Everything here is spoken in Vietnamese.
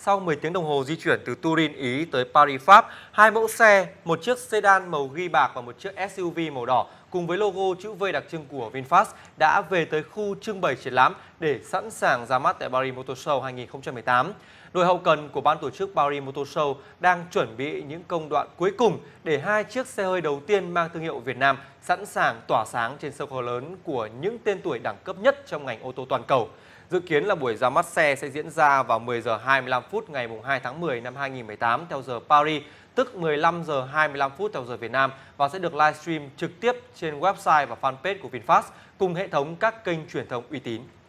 Sau 10 tiếng đồng hồ di chuyển từ Turin, Ý tới Paris, Pháp, hai mẫu xe, một chiếc sedan màu ghi bạc và một chiếc SUV màu đỏ cùng với logo chữ V đặc trưng của VinFast đã về tới khu trưng bày triển lãm để sẵn sàng ra mắt tại Paris Motor Show 2018. Đội hậu cần của ban tổ chức Paris Motor Show đang chuẩn bị những công đoạn cuối cùng để hai chiếc xe hơi đầu tiên mang thương hiệu Việt Nam sẵn sàng tỏa sáng trên sân khấu lớn của những tên tuổi đẳng cấp nhất trong ngành ô tô toàn cầu. Dự kiến là buổi ra mắt xe sẽ diễn ra vào 10 giờ 25 phút ngày 2 tháng 10 năm 2018 theo giờ Paris, tức 15 giờ 25 phút theo giờ Việt Nam và sẽ được livestream trực tiếp trên website và fanpage của VinFast cùng hệ thống các kênh truyền thông uy tín.